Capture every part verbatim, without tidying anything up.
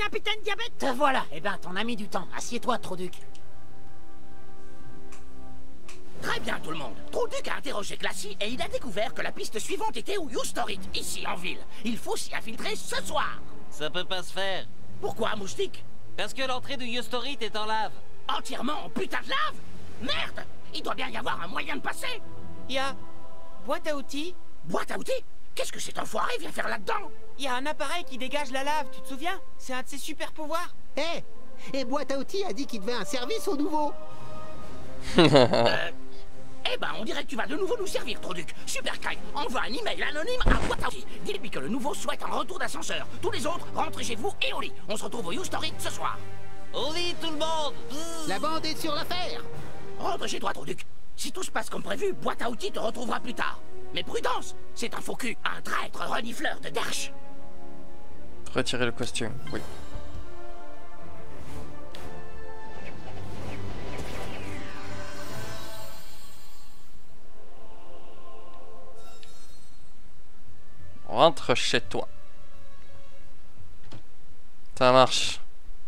un putain de diabète. Te voilà. Eh ben, t'en as mis du temps. Assieds-toi, Troduc. Très bien tout le monde. Troduc a interrogé Glacis et il a découvert que la piste suivante était au Youstorit, ici en ville. Il faut s'y infiltrer ce soir. Ça peut pas se faire. Pourquoi, moustique? Parce que l'entrée du Youstorit est en lave. Entièrement en putain de lave? Merde! Il doit bien y avoir un moyen de passer. Y a... boîte à outils. Boîte à outils? Qu'est-ce que cet enfoiré vient faire là-dedans? Y a un appareil qui dégage la lave, tu te souviens? C'est un de ses super pouvoirs. Eh hey, et boîte à outils a dit qu'il devait un service au nouveau. euh... Eh ben, on dirait que tu vas de nouveau nous servir, Troduc. Super Kai, envoie un email anonyme à boîte à outils. Dis-lui que le nouveau souhaite un retour d'ascenseur. Tous les autres, rentrez chez vous et au lit. On se retrouve au Youstorit ce soir. Au lit, tout le monde. La bande est sur l'affaire. Rentre chez toi, Troduc. Si tout se passe comme prévu, boîte à outils te retrouvera plus tard. Mais prudence, c'est un faux cul, un traître renifleur de derche. Retirer le costume, oui. Rentre chez toi. Ça marche.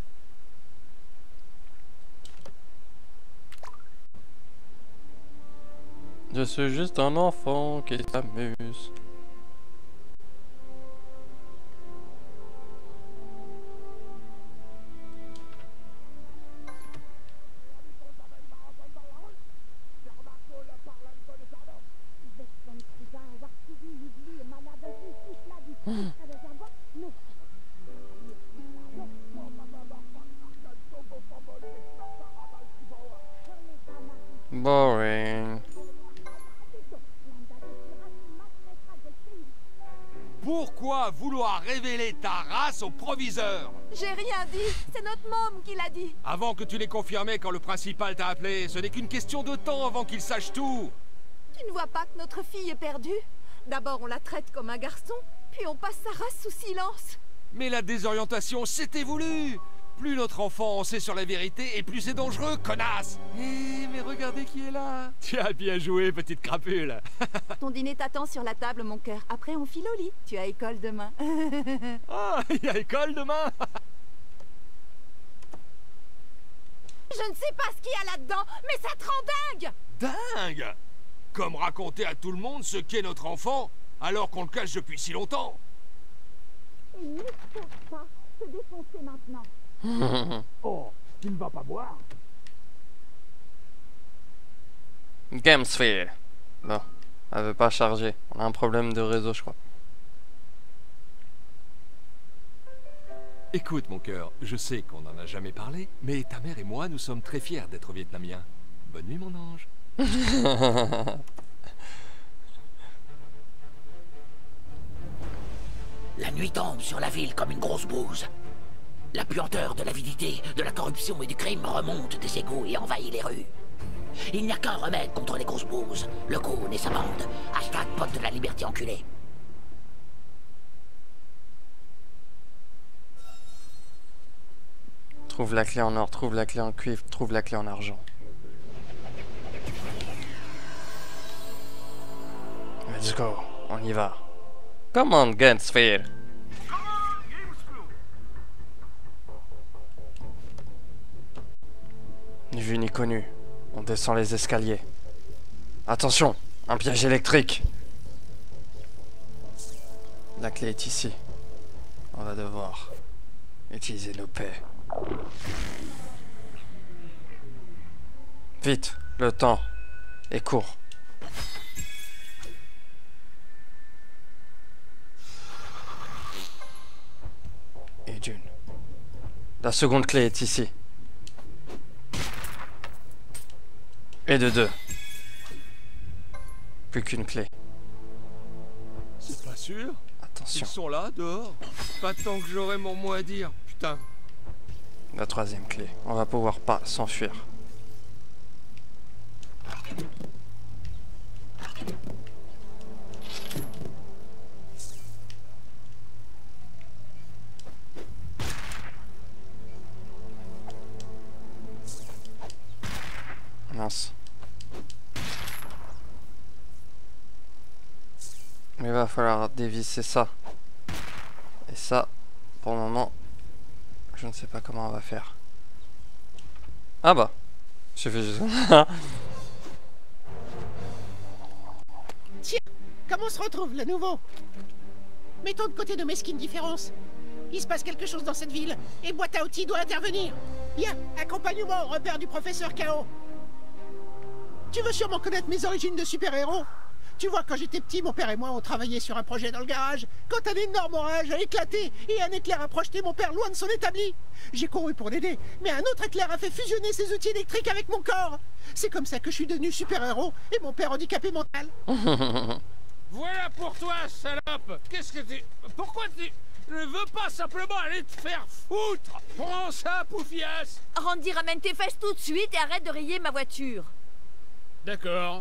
Je suis juste un enfant qui s'amuse. Boring. Pourquoi vouloir révéler ta race au proviseur? J'ai rien dit, c'est notre môme qui l'a dit. Avant que tu l'aies confirmé quand le principal t'a appelé, ce n'est qu'une question de temps avant qu'il sache tout. Tu ne vois pas que notre fille est perdue? D'abord on la traite comme un garçon, puis on passe sa race sous silence. Mais la désorientation, c'était voulu. Plus notre enfant en sait sur la vérité, et plus c'est dangereux, connasse. Eh, mais regardez qui est là. Tiens, bien joué, petite crapule. Ton dîner t'attend sur la table, mon cœur. Après, on file au lit. Tu as école demain. Ah, il y a école demain. Je ne sais pas ce qu'il y a là-dedans, mais ça te rend dingue. Dingue. Comme raconter à tout le monde ce qu'est notre enfant, alors qu'on le cache depuis si longtemps. Et ne cherche pas se défoncer maintenant. Oh, tu ne vas pas boire? Gamesphere. Bon, elle veut pas charger. On a un problème de réseau, je crois. Écoute, mon cœur, je sais qu'on n'en a jamais parlé, mais ta mère et moi, nous sommes très fiers d'être vietnamiens. Bonne nuit, mon ange. La nuit tombe sur la ville comme une grosse bouse. La puanteur de l'avidité, de la corruption et du crime remonte des égouts et envahit les rues. Il n'y a qu'un remède contre les grosses bouses, le Goon et sa bande. Hashtag pote de la liberté enculée. Trouve la clé en or, trouve la clé en cuivre, trouve la clé en argent. Let's go, on y va. Come on, Gamesphere. Ni vu ni connu. On descend les escaliers. Attention, un piège électrique. La clé est ici. On va devoir utiliser nos paix. Vite, le temps est court. Et d'une. La seconde clé est ici. Et de deux. Plus qu'une clé. C'est pas sûr? Attention. Ils sont là, dehors. Pas tant que j'aurai mon mot à dire, putain. La troisième clé. On va pouvoir pas s'enfuir. Mince. Mais il va falloir dévisser ça. Et ça, pour le moment, je ne sais pas comment on va faire. Ah bah. Je fais juste... Tiens, comment on se retrouve, le nouveau? Mettons de côté de mesquines différences. Il se passe quelque chose dans cette ville, et boîte à outils doit intervenir. Bien, accompagne-moi au repère du professeur Chaos. Tu veux sûrement connaître mes origines de super-héros? Tu vois, quand j'étais petit, mon père et moi, on travaillait sur un projet dans le garage, quand un énorme orage a éclaté et un éclair a projeté mon père loin de son établi. J'ai couru pour l'aider, mais un autre éclair a fait fusionner ses outils électriques avec mon corps. C'est comme ça que je suis devenu super-héros et mon père handicapé mental. Voilà pour toi, salope. Qu'est-ce que tu... Pourquoi tu... ne veux pas simplement aller te faire foutre? Prends ça, poufiasse. Randy, ramène tes fesses tout de suite et arrête de rayer ma voiture. D'accord.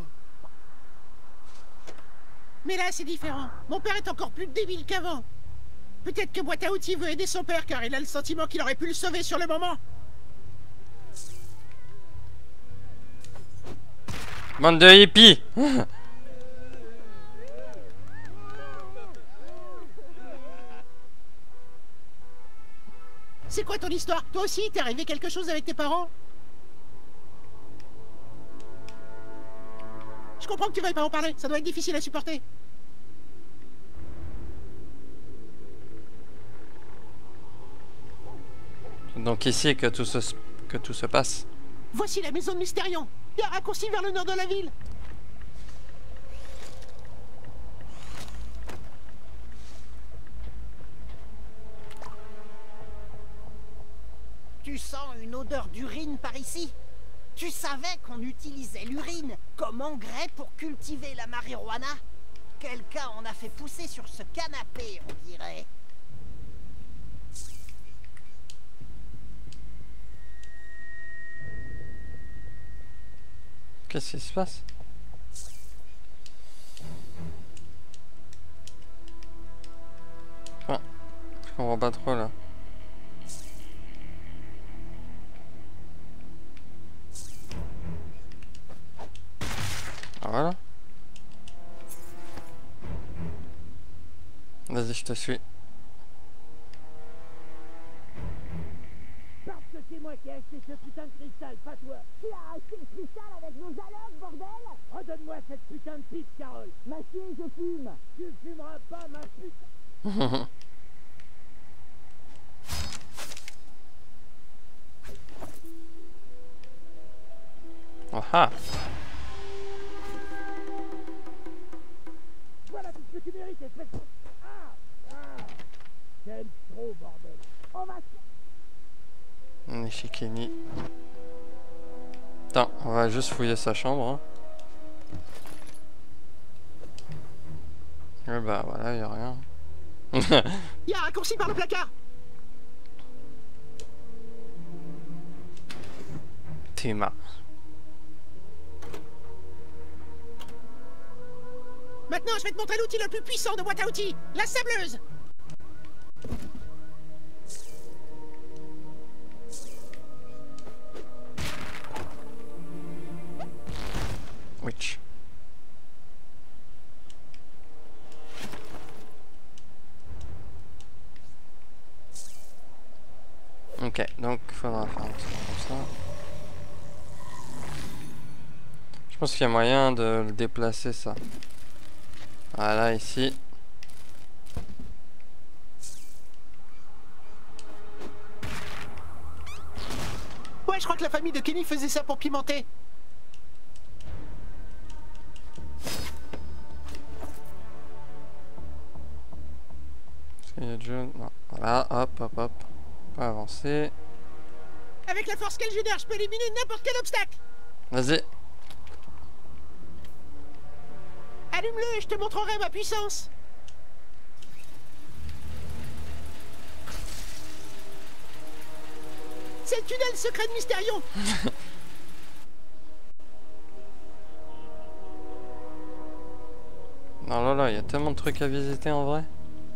Mais là, c'est différent. Mon père est encore plus débile qu'avant. Peut-être que boîte à outils veut aider son père car il a le sentiment qu'il aurait pu le sauver sur le moment. Bande de hippies. C'est quoi ton histoire? Toi aussi, t'es arrivé quelque chose avec tes parents? Je comprends que tu veuilles pas en parler, ça doit être difficile à supporter. Donc ici que tout se, que tout se passe. Voici la maison de Mystérion. Il y a un raccourci vers le nord de la ville. Tu sens une odeur d'urine par ici? Tu savais qu'on utilisait l'urine comme engrais pour cultiver la marijuana? Quelqu'un en a fait pousser sur ce canapé, on dirait. Qu'est-ce qui se passe? Enfin, je comprends pas trop là. Ah, voilà. Vas-y, je te suis. Parce que c'est moi qui ai acheté ce putain de cristal, pas toi. Tu as acheté le cristal avec nos allocs, bordel? Redonne-moi cette putain de pipe, Carole. Ma fille, je fume. Tu fumeras pas, ma putain. Oh ah. Voilà tout ce que tu mérites, espèce de... Ah, ah. J'aime trop, bordel. On va... Nishikini. Attends, on va juste fouiller sa chambre. Hein. Et bah voilà, y a rien. Il y a un raccourci par le placard. Tima. Maintenant, je vais te montrer l'outil le plus puissant de boîte à outils, la sableuse. Witch. Ok, donc il faudra faire un truc comme ça. Je pense qu'il y a moyen de le déplacer ça. Voilà, ici. Ouais, je crois que la famille de Kenny faisait ça pour pimenter. Est-ce qu'il y a déjà... Non. Voilà, hop, hop, hop. On va avancer. Avec la force qu'elle génère, je peux éliminer n'importe quel obstacle. Vas-y. Allume-le et je te montrerai ma puissance. C'est le tunnel secret de Mystérion. Non, là, là, il y a tellement de trucs à visiter en vrai.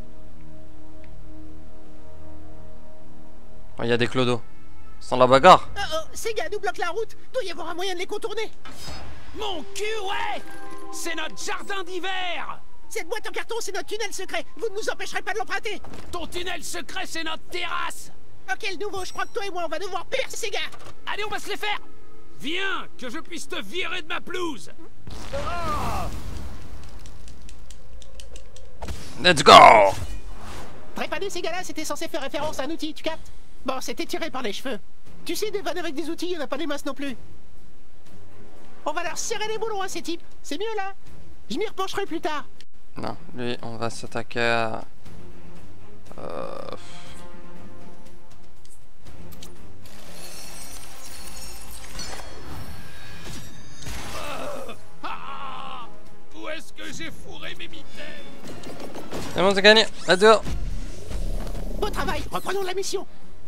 Il oh, y a des clodos. Sans la bagarre. Oh oh, ces gars nous bloquent la route. Doit y avoir un moyen de les contourner. Mon cul, ouais! C'est notre jardin d'hiver! Cette boîte en carton, c'est notre tunnel secret. Vous ne nous empêcherez pas de l'emprunter. Ton tunnel secret, c'est notre terrasse! Ok, le nouveau, je crois que toi et moi, on va devoir percer ces gars. Allez, on va se les faire. Viens, que je puisse te virer de ma pelouse. Oh. Let's go! Trépaner ces gars-là, c'était censé faire référence à un outil, tu captes? Bon, c'était tiré par les cheveux. Tu sais, des vannes avec des outils, il n'y en a pas des masses non plus. On va leur serrer les boulons à ces types. C'est mieux, là? Je m'y repencherai plus tard. Non, lui, on va s'attaquer à... Euh... Ah, où est-ce que j'ai fourré mes mitaines? C'est bon, c'est gagné. À dehors. Bon travail, reprenons la mission.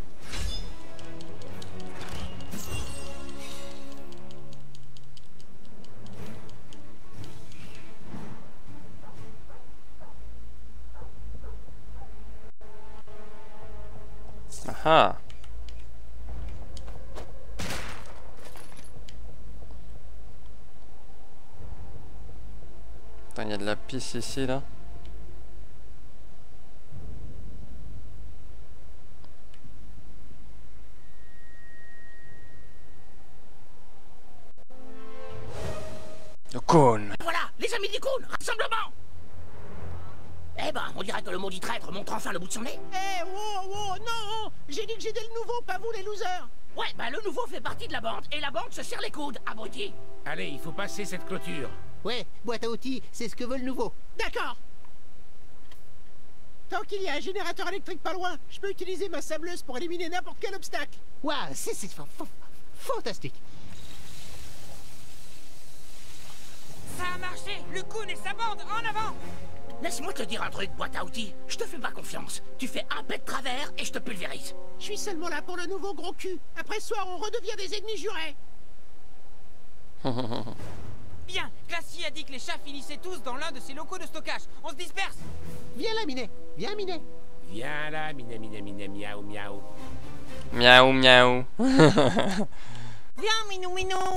Ah. Attends, il y a de la pisse ici, là. Le cône. Voilà, les amis du cône, rassemblement. Eh ben, on dirait que le maudit traître montre enfin le bout de son nez. Eh, wow, wow, non! J'ai dit que j'étais le nouveau, pas vous les losers! Ouais, bah le nouveau fait partie de la bande, et la bande se serre les coudes, abruti. Allez, il faut passer cette clôture. Ouais, boîte à outils, c'est ce que veut le nouveau. D'accord! Tant qu'il y a un générateur électrique pas loin, je peux utiliser ma sableuse pour éliminer n'importe quel obstacle. Waouh, c'est c'est fa- fa- fantastique. Ça a marché. Le Coon et sa bande, en avant. Laisse-moi te dire un truc, boîte à outils. Je te fais pas confiance. Tu fais un pet de travers et je te pulvérise. Je suis seulement là pour le nouveau gros cul. Après ce soir, on redevient des ennemis jurés. Bien, Glacier a dit que les chats finissaient tous dans l'un de ses locaux de stockage. On se disperse. Viens là, Minet. Viens, Minet. Viens là, mina mina mina miaou miaou. Miaou, miaou. Viens, Minou Minou.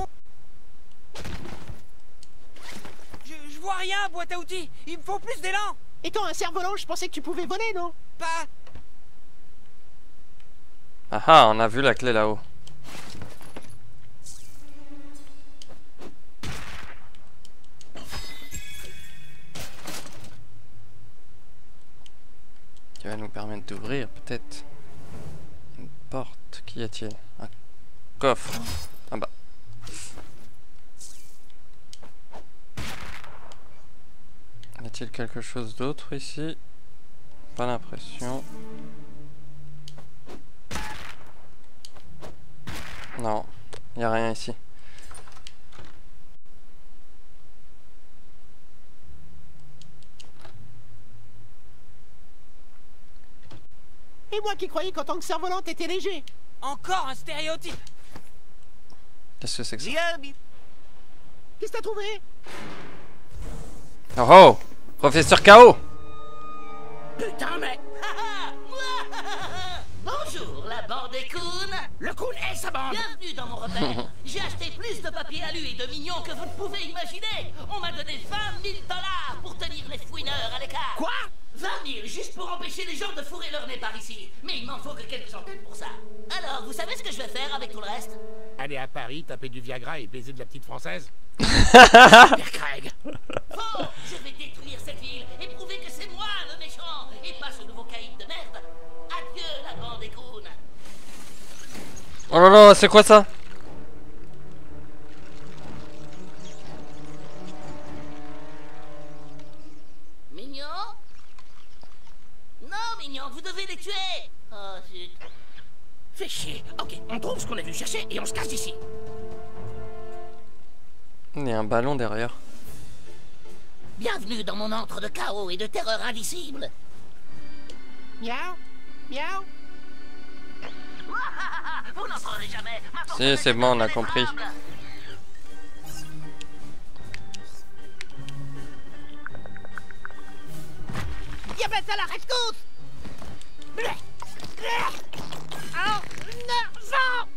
Je, je vois rien, boîte à outils. Il me faut plus d'élan. Étant un cerf-volant, je pensais que tu pouvais voler, non? Pas... Ah ah, on a vu la clé là-haut. Qui va nous permettre d'ouvrir peut-être une porte. Qu'y a-t-il? Un coffre. Ah bah. Y a-t-il quelque chose d'autre ici? Pas l'impression. Non, y a rien ici. Et moi qui croyais qu'en tant que cerf-volant, t'étais léger. Encore un stéréotype. Qu'est-ce que c'est que ça? Qu'est-ce que t'as trouvé? Oh oh! Professeur K O! Putain, mais... Bonjour, la bande des coons. Le coon et sa bande. Bienvenue dans mon repère. J'ai acheté plus de papier alu et de mignons que vous ne pouvez imaginer. On m'a donné vingt mille dollars pour tenir les fouineurs à l'écart. Quoi? vingt mille juste pour empêcher les gens de fourrer leur nez par ici. Mais il m'en faut que quelques centaines pour ça. Alors, vous savez ce que je vais faire avec tout le reste? Aller à Paris, taper du Viagra et baiser de la petite française? Pierre Craig. Faux! Je vais détruire cette ville et prouver que c'est moi le méchant et pas ce nouveau caïd de merde. Adieu la bande des coons. Oh là là, c'est quoi ça? Mignon? Non, Mignon, vous devez les tuer. Oh, zut. Fais chier. Ok, on trouve ce qu'on a dû chercher et on se casse d'ici. Il y a un ballon derrière. Bienvenue dans mon antre de chaos et de terreur indicible. Miaou, miaou. Vous n'entendrez jamais. Ma force Si, c'est bon, on a compris. Diabète à la rescousse! En avant!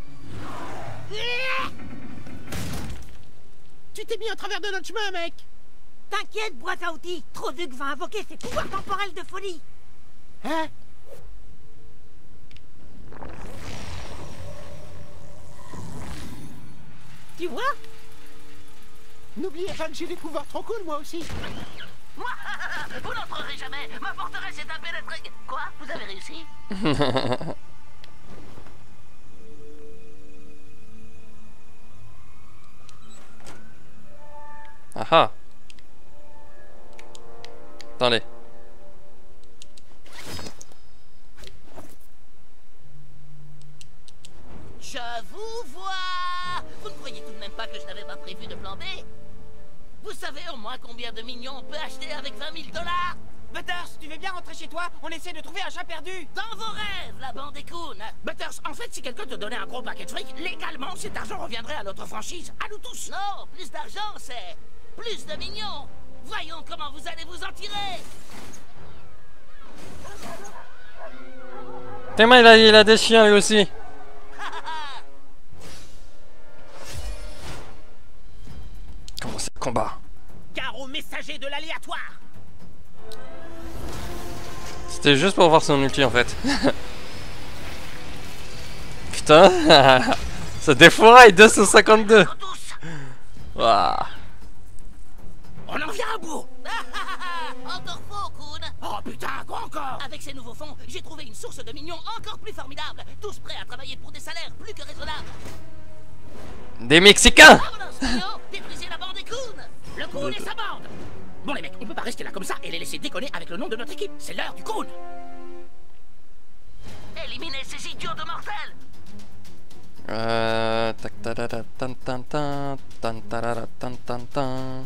Tu t'es mis en travers de notre chemin, mec! T'inquiète, boîte à outils. Troduc va invoquer ses pouvoirs temporels de folie. Hein? Tu vois? N'oubliez pas que j'ai des pouvoirs trop cool, moi aussi. Moi, vous n'entrerez jamais. Ma forteresse est impénétrée. Quoi? Vous avez réussi? Ah ah. Attendez. Je vous vois. Vous ne croyez tout de même pas que je n'avais pas prévu de plan B? Vous savez au moins combien de mignons on peut acheter avec vingt mille dollars? Butters, tu veux bien rentrer chez toi? On essaie de trouver un chat perdu. Dans vos rêves, la bande des coons. Butters, en fait, si quelqu'un te donnait un gros paquet de fric, légalement, cet argent reviendrait à notre franchise, à nous tous. Non, plus d'argent, c'est plus de mignons. Voyons comment vous allez vous en tirer. Tellement il a, il a des chiens lui aussi. Comment c'est le combat? Car au messager de l'aléatoire. C'était juste pour voir son ulti en fait. Putain. Ça défouraille deux cent cinquante-deux. Waouh. On en vient à bout. Encore faux, Coon. Oh putain, quoi encore? Avec ces nouveaux fonds, j'ai trouvé une source de mignons encore plus formidable. Tous prêts à travailler pour des salaires plus que raisonnables. Des Mexicains. Détruisez la bande des Coon. Le Coon et sa bande. Bon les mecs, on peut pas rester là comme ça et les laisser déconner avec le nom de notre équipe. C'est l'heure du Coon. Éliminez ces idiots de mortels. Euh... Tac tarara tan tan tan tan tarara tan tan tan.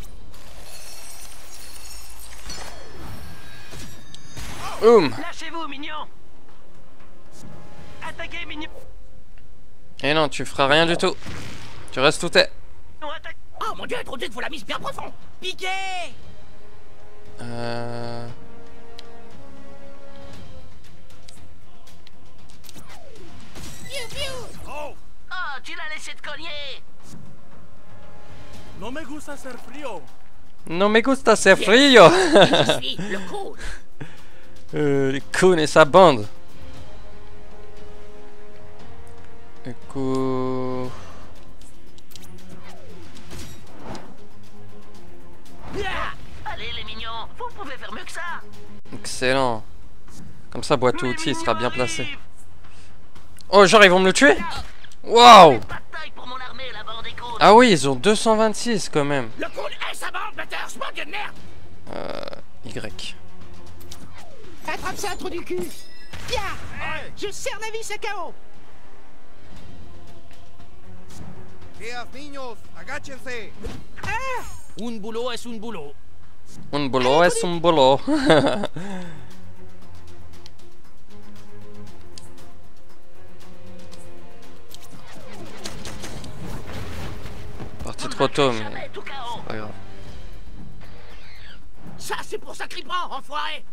Oum. Lâchez-vous, mignons. Attaquez, mignons. Et non, tu feras rien du tout. Tu restes tout est. Oh mon dieu, trop de vous la mise bien profond. Piqué. Euh... Oh, tu l'as laissé te cogner. No me gusta hacer frío. Non me gusta ser frío. Je suis le Coon. euh, les Coon et sa bande. Du coup... Allez les mignons, vous pouvez faire mieux que ça. Excellent. Comme ça, boîte outil il sera bien placé. Oh, genre ils vont me le tuer? Waouh. Ah oui, ils ont deux cent vingt-six quand même. Le Coon et sa bande, Butters, bande de merde. Euh... Y. Attrape ça, trou du cul. Tiens, je serre la vis à K O. Días, niños, agáchense. Ah. Un boulot es un boulot. Un boulot es un boulot. Parti trop tôt, mais c'est pas grave. Ça, c'est pour ça qu'il prend, enfoiré.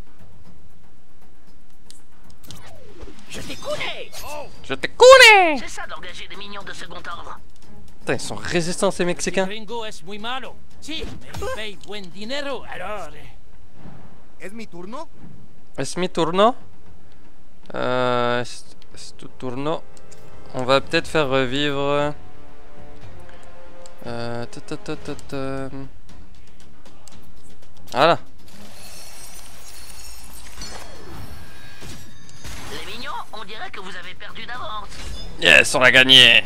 Je t'ai couné. Je t'ai couné. C'est ça d'engager des mignons de second ordre. Putain, ils sont résistants ces Mexicains. Gringo es muy malo. Sí, me paye buen dinero, alors... ¿Es mi turno? Es mi turno. Euh... C'est tout tourno. On va peut-être faire revivre... Euh... Ta ta ta ta ta. Voilà. Les mignons, on dirait que vous avez perdu d'avance. Yes, on l'a gagné.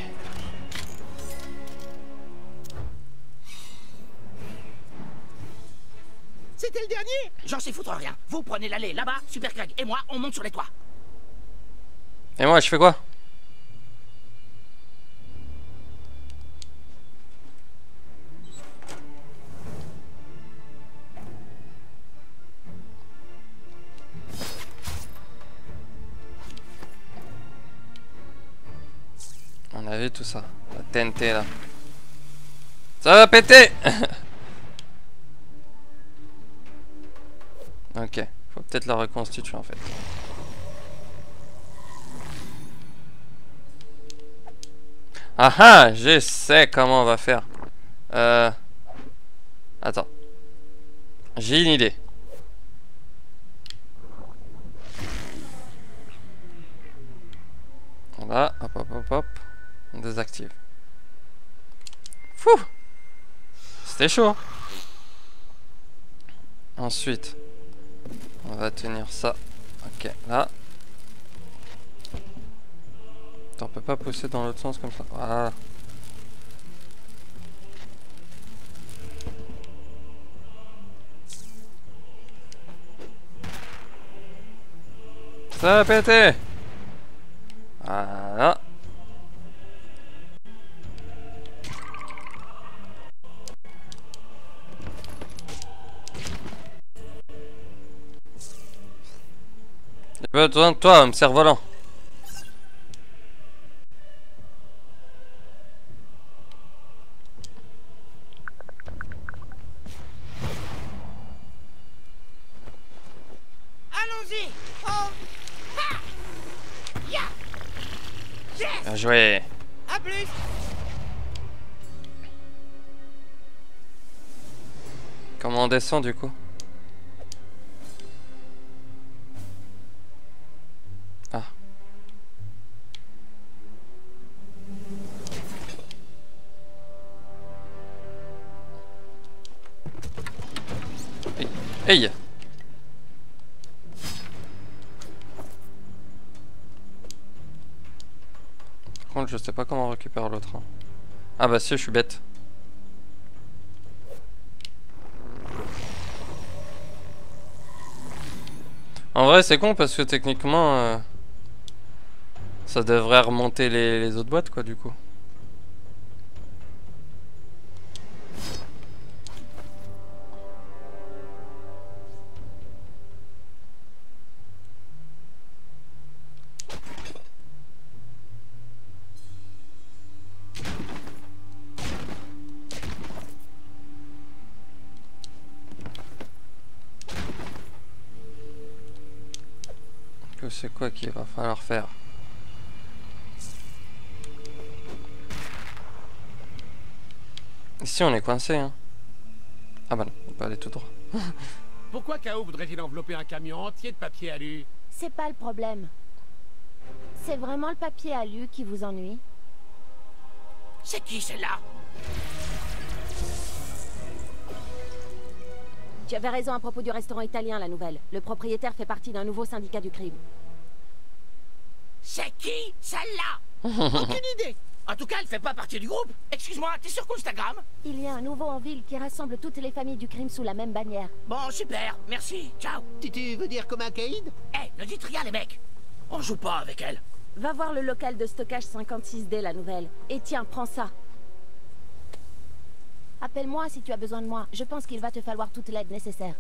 C'était le dernier. J'en sais foutre rien. Vous prenez l'allée là-bas, Super Greg et moi, on monte sur les toits. Et moi, je fais quoi? On a vu tout ça. La T N T là. Ça va péter. Ok. Faut peut-être la reconstituer en fait. Ah ah, je sais comment on va faire. Euh... Attends. J'ai une idée. Voilà, hop hop hop hop. On désactive. Fouh. C'était chaud. Ensuite, on va tenir ça. Ok, là. Attends, on peut pas pousser dans l'autre sens comme ça. Voilà. Ça a pété. Voilà. J'ai besoin de toi, me cerf-volant. Allons-y. Oh. Ha. Ya. Yes. Bien joué. À plus. Comment on descend du coup? Ah. Hey, hey. Par contre, je sais pas comment on récupère l'autre. Hein. Ah bah si, je suis bête. En vrai, c'est con parce que techniquement, euh, ça devrait remonter les, les autres boîtes, quoi, du coup. C'est quoi qu'il va falloir faire? Ici on est coincé hein. Ah bah non, on peut aller tout droit. Pourquoi K O voudrait-il envelopper un camion entier de papier alu? C'est pas le problème. C'est vraiment le papier alu qui vous ennuie? C'est qui celle-là? Tu avais raison à propos du restaurant italien, la nouvelle. Le propriétaire fait partie d'un nouveau syndicat du crime. C'est qui celle-là? Aucune idée. En tout cas, elle fait pas partie du groupe. Excuse-moi, t'es sur Instagram? Il y a un nouveau en ville qui rassemble toutes les familles du crime sous la même bannière. Bon, super, merci, ciao. Tu, tu veux dire comme un caïd? Eh, hey, ne dites rien les mecs. On joue pas avec elle. Va voir le local de stockage cinquante-six D, la nouvelle. Et tiens, prends ça. Appelle-moi si tu as besoin de moi. Je pense qu'il va te falloir toute l'aide nécessaire.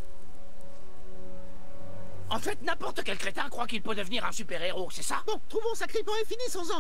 En fait, n'importe quel crétin croit qu'il peut devenir un super-héros, c'est ça? Bon, trouvons sa clip et finissons-en.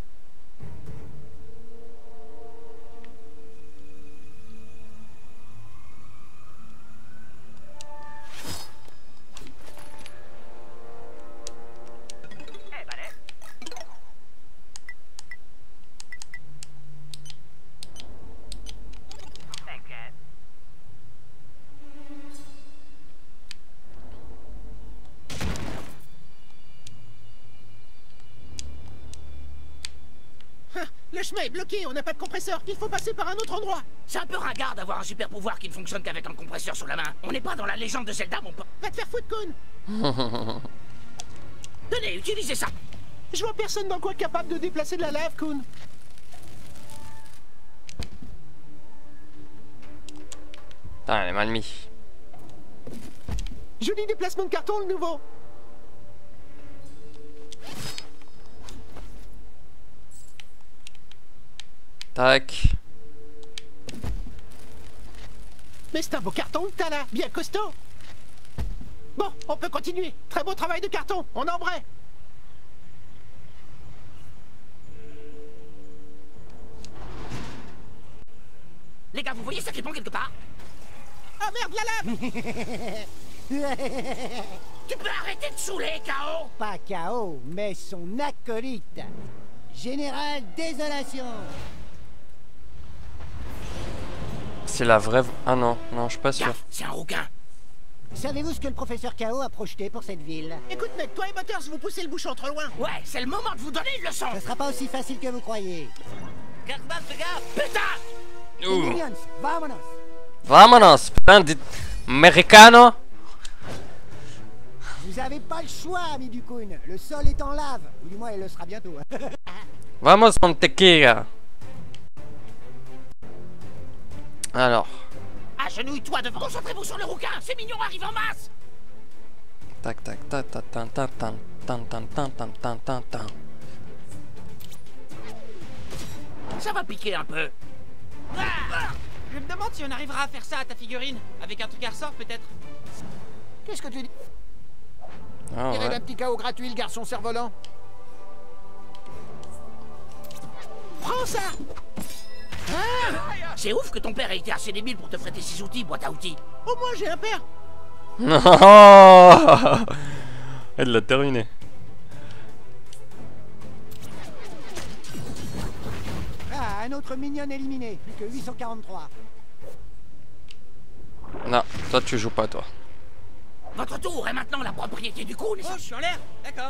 Le chemin est bloqué, on n'a pas de compresseur, il faut passer par un autre endroit. C'est un peu ringard d'avoir un super pouvoir qui ne fonctionne qu'avec un compresseur sous la main. On n'est pas dans la légende de Zelda, mon pote. Va te faire foutre, Kun. Tenez, utilisez ça. Je vois personne dans le coin capable de déplacer de la lave, Kun. Putain, elle est mal mis. Joli déplacement de carton, le nouveau. Tac. Mais c'est un beau carton que t'as là, bien costaud. Bon, on peut continuer. Très beau travail de carton, on embraye. Les gars, vous voyez ça qui pend quelque part? Ah merde, la lave. Tu peux arrêter de saouler, K O? Pas K O, mais son acolyte. Général Désolation. C'est la vraie... Ah non, non, je suis pas sûr. C'est un rouquin. Savez-vous ce que le professeur K O a projeté pour cette ville? Écoute mec, toi et Butters, vous poussez le bouchon trop loin. Ouais, c'est le moment de vous donner une leçon. Ce sera pas aussi facile que vous croyez. Cartman, fais gaffe! Putain! Ouh. Minions, vamonos. Vamonos, putain de... Americano. Vous avez pas le choix, ami du Kun. Le sol est en lave. Ou du moins, il le sera bientôt. Vamos mon tequila. Alors. Agenouille-toi devant. Concentrez-vous sur le rouquin. Ces mignons arrivent en masse. Tac tac tac tac tac tac tac tac tac tac tac tac tac tac. Ça va piquer un peu. Ah, je me demande si on arrivera à faire ça à ta figurine. Avec un truc à ressort, peut-être. Qu'est-ce que tu dis? Ah, Tirez ouais. d'un petit chaos gratuit, le garçon cerf-volant. Prends ça. Ah, c'est ouf que ton père ait été assez débile pour te prêter ses outils, boîte à outils. Au moins j'ai un père. Non. Elle l'a terminé. Ah, un autre minion éliminé. Plus que huit cent quarante-trois. Non, toi tu joues pas toi. Votre tour est maintenant la propriété du Kun. Oh, je suis en l'air. D'accord.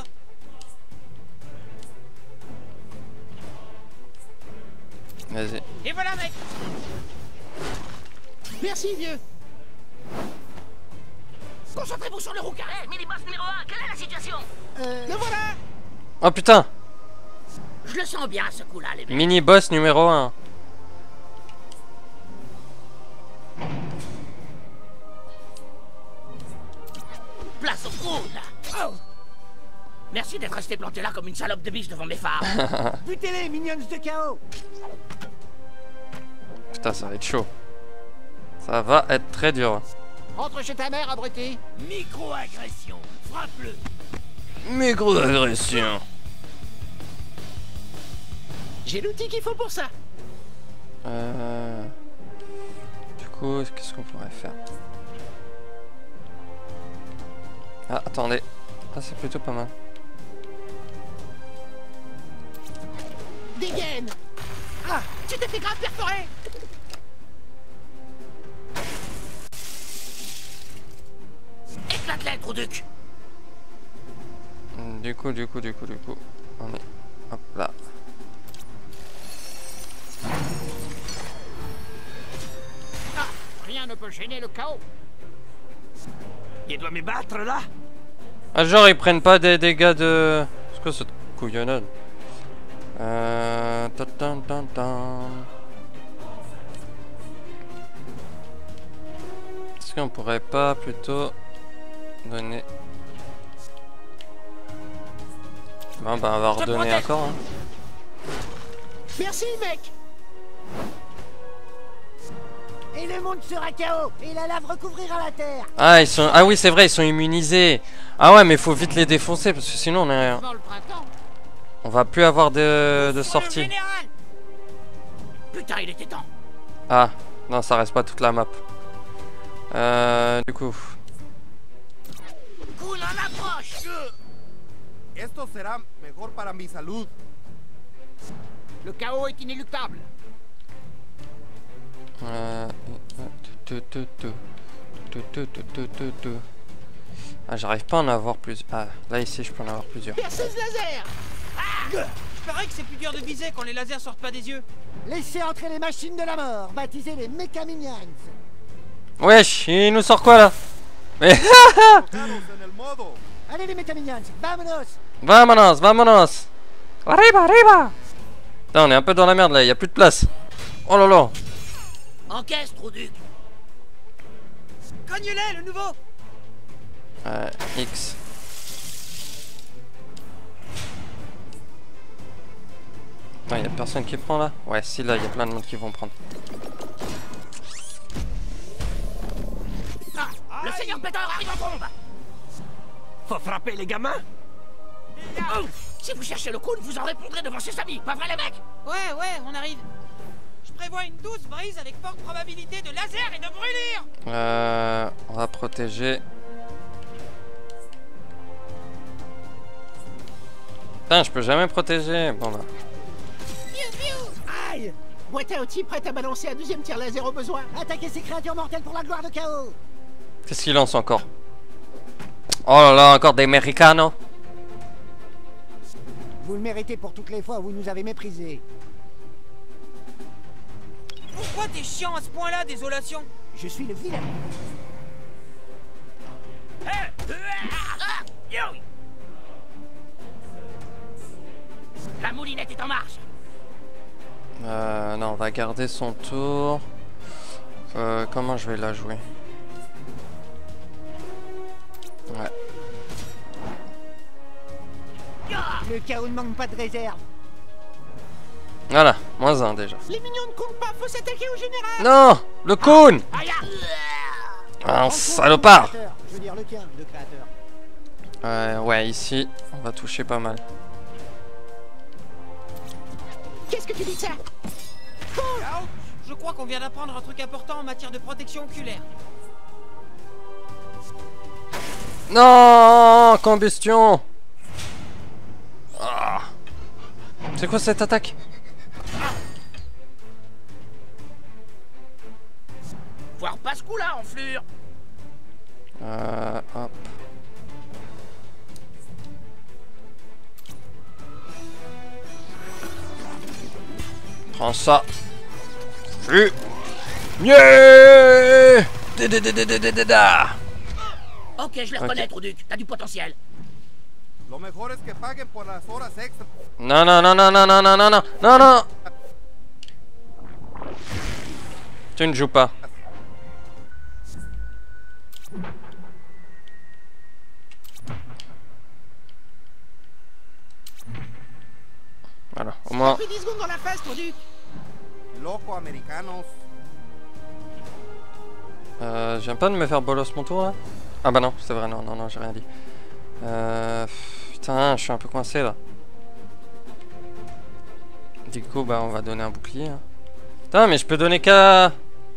Vas-y. Et voilà, mec. Merci, vieux. Concentrez-vous sur le rouquin. Hey, mini-boss numéro un, quelle est la situation? Euh... Le voilà. Oh putain. Je le sens bien, ce coup-là, les mecs. Mini boss numéro un. Place au Kun. Oh. Merci d'être resté planté là comme une salope de biche devant mes phares. Butez-les, minions de chaos. Putain, ça va être chaud. Ça va être très dur. Rentre chez ta mère, abruti. Micro-agression. Frappe-le. Micro-agression. J'ai l'outil qu'il faut pour ça. Euh... Du coup, qu'est-ce qu'on pourrait faire? Ah, attendez. Ah, c'est plutôt pas mal. Dégaine. Ah, tu t'es fait grave perforer. Éclate-les, Trouduc. Du coup, du coup, du coup, du coup. On est... Hop là. Ah, rien ne peut gêner le chaos. Il doit me battre là. Ah, genre, ils prennent pas des dégâts de... C'est quoi cette couillonnade? Euh... ta ta ta ta. Est-ce qu'on pourrait pas plutôt donner... Bon bah on va redonner encore hein. Merci, mec. Et le monde sera chaos. Et la lave recouvrira la terre. Ah ils sont... Ah oui c'est vrai, ils sont immunisés. Ah ouais mais faut vite les défoncer parce que sinon on est... Avant le printemps. On va plus avoir de, de sortie. Putain, il était temps. Ah, non ça reste pas toute la map. Euh... Du coup... Kun en approche. Esto será mejor para mi salud. Le chaos est inéluctable. Euh... tu, tu, tu, tu, tu, tu, tu, tu, tu. Ah j'arrive pas à en avoir plus. Ah là ici je peux en avoir plusieurs. Perceuse laser. Ah, je parie que c'est plus dur de viser quand les lasers sortent pas des yeux. Laissez entrer les machines de la mort, baptisées les Mécaminions. Wesh, il nous sort quoi là? Mais Allez les Mécaminions, vamonos. Vamonos, vamonos. Arriba, arriba. Putain, on est un peu dans la merde là, il y a plus de place. Oh là là. Encaisse, Trouduc. Cogne-les, le nouveau. Euh, X. Non, y a personne qui prend là? Ouais, si là, y a plein de monde qui vont prendre. Ah, le seigneur péteur arrive en bombe. Faut frapper les gamins. Oh, si vous cherchez le Kun, vous en répondrez devant ses amis, pas vrai les mecs? Ouais, ouais, on arrive. Je prévois une douce brise avec forte probabilité de laser et de brûlure. Euh, on va protéger. Putain, je peux jamais protéger. Bon bah. Aïe. Boîte à outils prête à balancer un deuxième tir laser au besoin. Attaquez ces créatures mortelles pour la gloire de chaos. Qu'est-ce qu'il lance encore? Oh là là, encore des Americanos. Vous le méritez pour toutes les fois où vous nous avez méprisés. Pourquoi t'es chiant à ce point-là, Désolation? Je suis le vilain. La moulinette est en marche. Euh, non, on va garder son tour. Euh, comment je vais la jouer? Ouais. Le chaos ne manque pas de réserve. Voilà, moins un déjà. Les mignons ne comptent pas, faut s'attaquer au général. Non, le Coon. Un salopard. Je veux dire le tien, le créateur. Euh, ouais, ici, on va toucher pas mal. Qu'est-ce que tu dis de ça? Je crois qu'on vient d'apprendre un truc important en matière de protection oculaire. Non, combustion. Ah. C'est quoi cette attaque? Voir pas ce coup-là, enflure. Euh, hop. Prends ça. Vu. Yeah. Ok, je le reconnais, Trouduc. T'as du potentiel. Lo mejor es que paguen por las horas extra. Non, non, non, non, non, non, non, non, non, non, non. Tu ne joues pas. Voilà, au moins. dix secondes dans la phase, Trouduc. Loco americanos. Euh, je viens pas de me faire bolos mon tour là? Ah bah non, c'est vrai, non, non, non, j'ai rien dit. Euh, putain, je suis un peu coincé là. Du coup, bah on va donner un bouclier. Hein. Putain, mais je peux donner qu'à...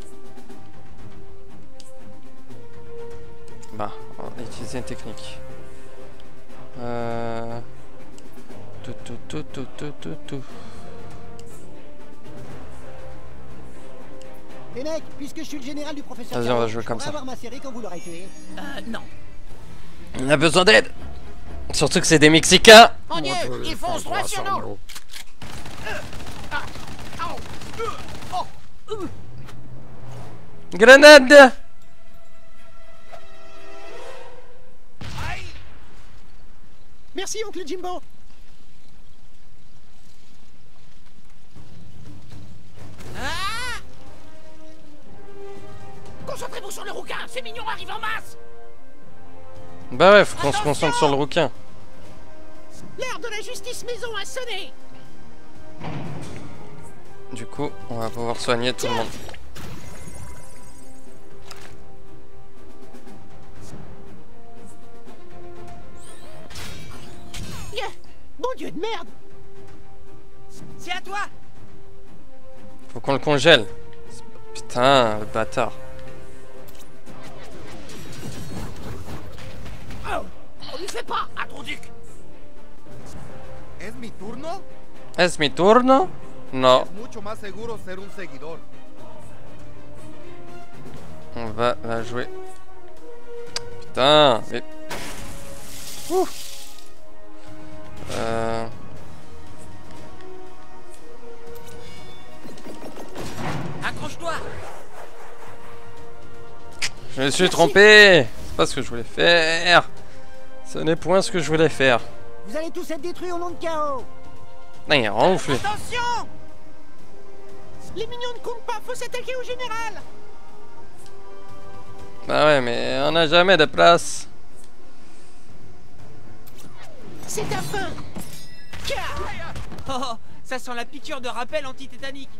Bah, on va utiliser une technique. Euh... Tout, tout, tout, tout, tout, tout, tout. Les mecs, puisque je suis le général du professeur... Vas-y, on va jouer comme ça. avoir ma série quand vous l'aurez tué. Euh, non. On a besoin d'aide. Surtout que c'est des Mexicains. Mon Dieu, ils foncent droit sur nous. Grenade. Merci, oncle Jimbo. Ah! Concentrez-vous sur le rouquin, ces mignons arrivent en masse. Bah ouais, faut qu'on se concentre sur le rouquin. L'heure de la justice maison a sonné. Du coup, on va pouvoir soigner tout le monde. Yeah. Bon Dieu de merde. C'est à toi. Faut qu'on le congèle. Putain, le bâtard. Oh, on lui fait pas, à Trouduc. ¿Es mi turno? Es mi turno? No. Es mucho más seguro ser un seguidor. On va la jouer. Putain, mais... Ouh. Euh... Accroche-toi. Je me suis trompé. C'est pas ce que je voulais faire. Ce n'est point ce que je voulais faire. Vous allez tous être détruits au nom de chaos. Non, il est renflé. Attention. Les mignons ne comptent pas, faut s'attaquer au général. Bah ouais, mais on n'a jamais de place. C'est ta fin. Oh, ça sent la piqûre de rappel anti-tétanique.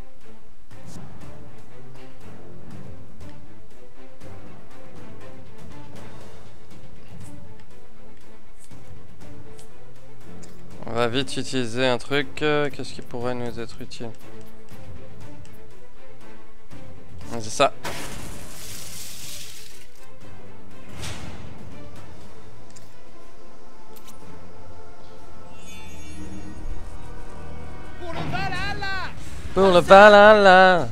On va vite utiliser un truc. Euh, Qu'est-ce qui pourrait nous être utile? C'est ça. Pour le Valhalla. Pour le Valhalla.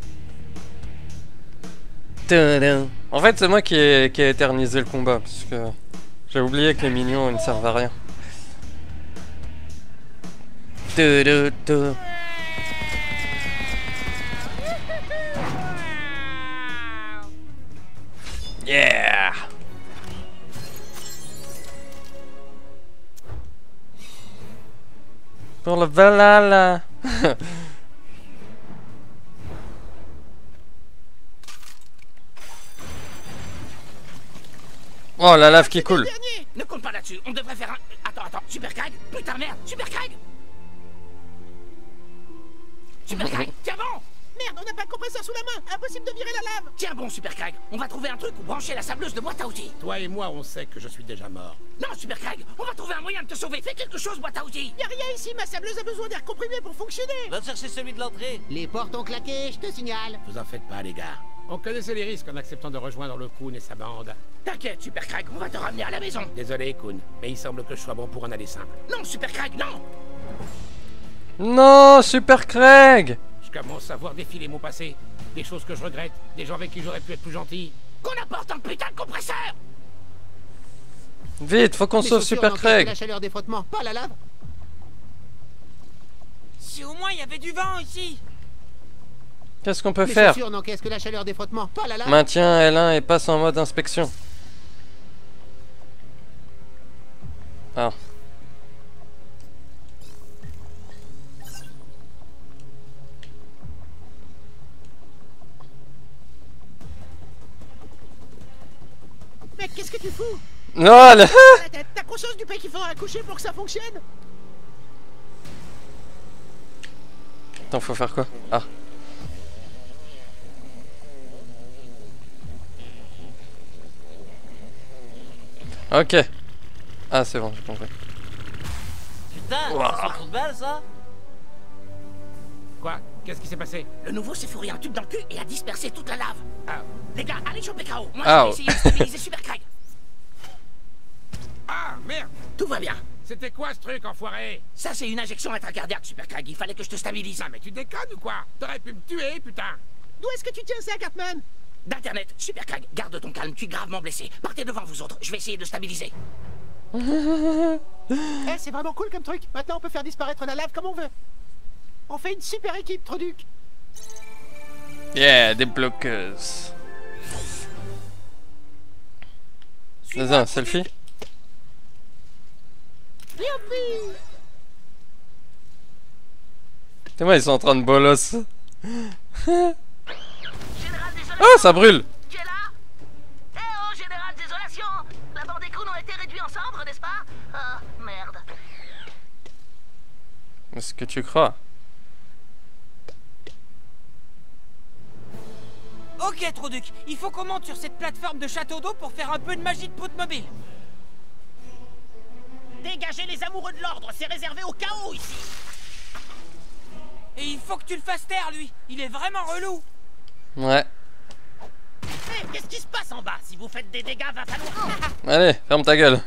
Tadam. En fait, c'est moi qui ai, qui ai éternisé le combat, parce que j'ai oublié que les mignons ne servent à rien. Pour le Valhalla. Oh, la lave qui coule. Ne compte pas là-dessus, on devrait faire un... Attends, attends, Super Craig. Putain, merde, Super Craig. Super Craig, tiens bon. Merde, on n'a pas de compresseur sous la main. Impossible de virer la lave. Tiens bon, Super Craig, on va trouver un truc où brancher la sableuse de boîte à outils. Toi et moi, on sait que je suis déjà mort. Non, Super Craig, on va trouver un moyen de te sauver. Fais quelque chose, boîte à outils. Y a rien ici, ma sableuse a besoin d'air comprimé pour fonctionner. Va chercher celui de l'entrée. Les portes ont claqué, je te signale. Vous en faites pas, les gars. On connaissait les risques en acceptant de rejoindre le Kun et sa bande. T'inquiète, Super Craig, on va te ramener à la maison. Désolé, Kun, mais il semble que je sois bon pour un aller simple. Non, Super Craig, non. Non, Super Craig. Je commence à voir défiler mon passé. Des choses que je regrette, des gens avec qui j'aurais pu être plus gentil. Qu'on apporte un putain de compresseur. Vite, faut qu'on sauve Super Craig. La chaleur des frottements, pas la lave. Si au moins il y avait du vent ici. Qu'est-ce qu'on peut Les faire? chaussures n'encaissent que la chaleur des frottements, pas la lave. Maintiens L un et passe en mode inspection. Ah. Mec, qu'est-ce que tu fous? Non, le... T'as t'as conscience du pain qu'il faudra accoucher pour que ça fonctionne? Attends, faut faire quoi? Ah. Ok. Ah, c'est bon, j'ai compris. Putain, Ouah. c'est un trou de balle ça? Quoi? Qu'est-ce qui s'est passé? Le nouveau s'est fourré un tube dans le cul et a dispersé toute la lave. Ah. Les gars, allez choper K O. Moi, Ah. je vais essayer de stabiliser Super Craig. Ah, merde. Tout va bien. C'était quoi ce truc, enfoiré? Ça, c'est une injection intracardiaque, Super Craig. Il fallait que je te stabilise. Ah, mais tu déconnes ou quoi? T'aurais pu me tuer, putain. D'où est-ce que tu tiens ça, Cartman? D'Internet. Super Craig, garde ton calme. Tu es gravement blessé. Partez devant vous autres. Je vais essayer de stabiliser. Eh, c'est vraiment cool comme truc. Maintenant, on peut faire disparaître la lave comme on veut. On fait une super équipe, Troduc. Yeah, des bloqueuses. Vas-y, un selfie. Youpi! C'est moi, ils sont en train de bolos. Oh, ça brûle. Tu es là? Eh oh, Général Désolation! La bande des Kun ont été réduits en cendres, n'est-ce pas? Ah, merde. Est-ce que tu crois? Ok, Troduc, il faut qu'on monte sur cette plateforme de château d'eau pour faire un peu de magie de poudre mobile. Dégagez les amoureux de l'ordre, c'est réservé au chaos ici. Et il faut que tu le fasses taire, lui. Il est vraiment relou. Ouais. Hé, qu'est-ce qui se passe en bas? Si vous faites des dégâts, va falloir... Allez, ferme ta gueule.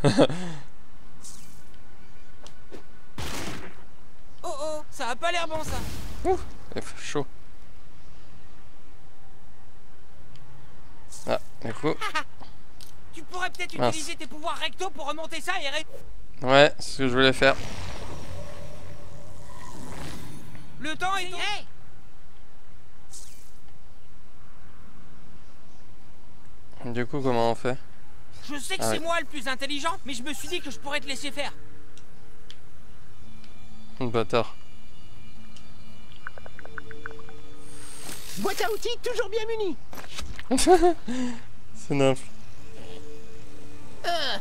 Oh oh, ça a pas l'air bon ça. Ouh, il fait chaud. Ah, du coup. Tu pourrais peut-être Mince. utiliser tes pouvoirs recto pour remonter ça et... ré- Ouais, c'est ce que je voulais faire. Le temps est... Hey! Du coup, comment on fait? Je sais que Ah c'est ouais. moi le plus intelligent, mais je me suis dit que je pourrais te laisser faire. Bâtard. Boîte à outils toujours bien munie. C'est neuf. Euh.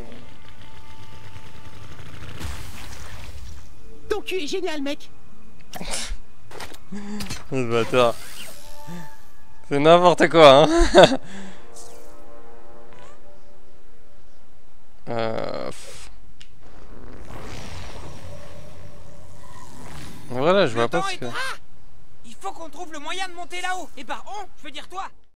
Ton cul est génial, mec. Ce bâtard. C'est n'importe quoi, hein. euh... Voilà, je vois pas ce que... Il faut qu'on trouve le moyen de monter là-haut. Et par on, je veux dire toi.